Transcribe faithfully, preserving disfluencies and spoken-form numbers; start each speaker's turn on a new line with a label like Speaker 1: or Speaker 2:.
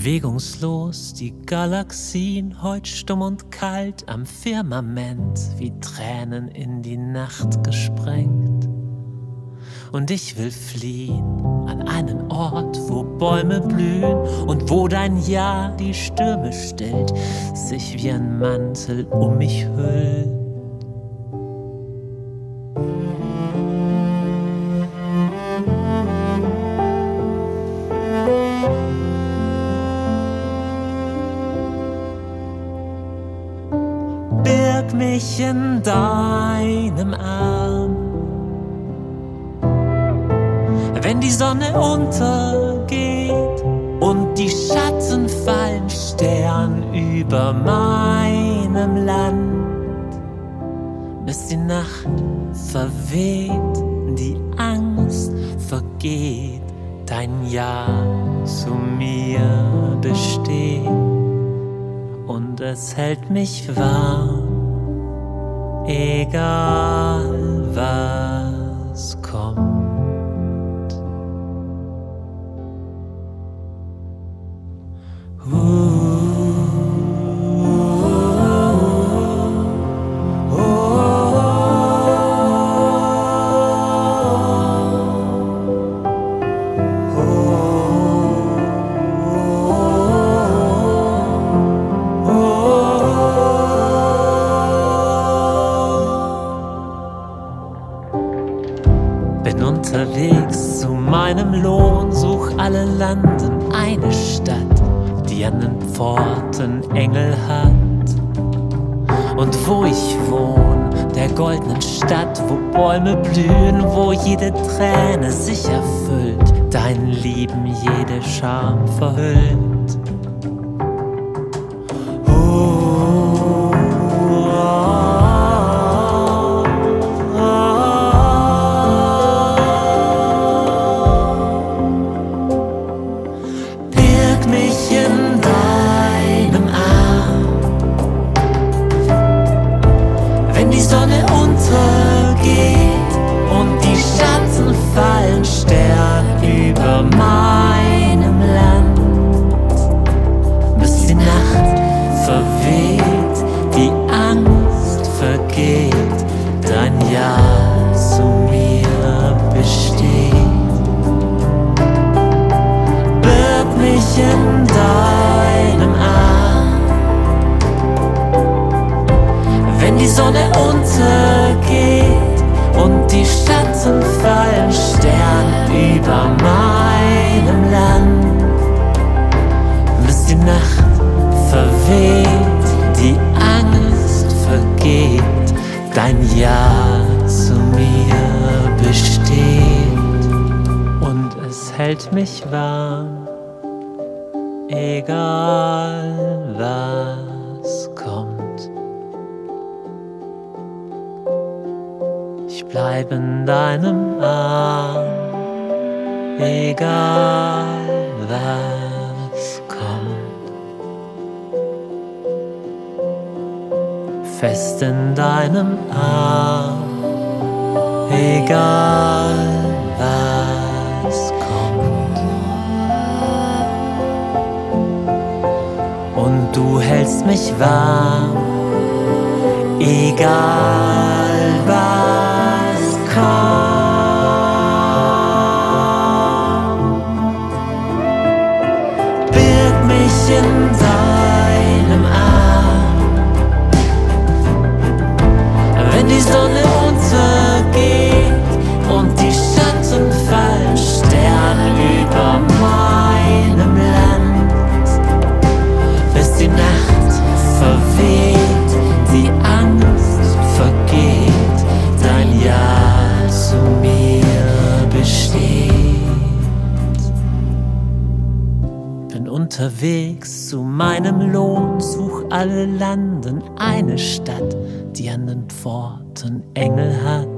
Speaker 1: Bewegungslos die Galaxien, heut stumm und kalt am Firmament, wie Tränen in die Nacht gesprengt. Und ich will fliehen an einen Ort, wo Bäume blühen und wo dein Ja die Stürme stillt, sich wie ein Mantel um mich hüllt. Birg mich in deinem Arm, wenn die Sonne untergeht und die Schatten fallen, Stern über meinem Land, bis die Nacht verweht, die Angst vergeht, dein Ja zu mir besteht. Und es hält mich warm, egal was kommt. Uh. Bin unterwegs zu meinem Lohn, such alle Landen eine Stadt, die an den Pforten Engel hat. Und wo ich wohn, der goldenen Stadt, wo Bäume blühen, wo jede Träne sich erfüllt, dein Lieben jede Scham verhüllt. Wenn die Sonne untergeht und die Schatten fallen, Stern über meinem Land, bis die Nacht verweht, die Angst vergeht, dein Ja zu mir besteht. Birg mich in deinem Arm, wenn die Sonne untergeht und die Schatten fallen, Stern über meinem Land, bis die Nacht verweht, die Angst vergeht, dein Ja zu mir besteht. Und es hält mich warm, egal was kommt. Ich bleib in deinem Arm, egal was kommt. Fest in deinem Arm, egal was kommt. Und du hältst mich warm, egal was kommt. Birg mich in deinem Arm, wenn die Sonne untergeht und die Schatten fallen, Stern über meinem Land, bis die Nacht verweht, die Angst vergeht, dein Ja zu mir besteht. Bin unterwegs zu meinem Lohn, such alle Landen eine Stadt, die an den Pforten Engel hat.